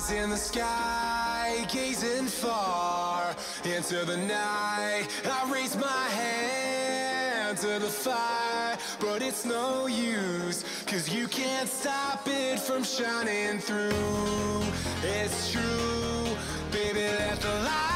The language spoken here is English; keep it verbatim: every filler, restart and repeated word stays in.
eyes in the sky, gazing far into the night. I raise my hand to the fire, but it's no use, cause you can't stop it from shining through. It's true, baby, let the light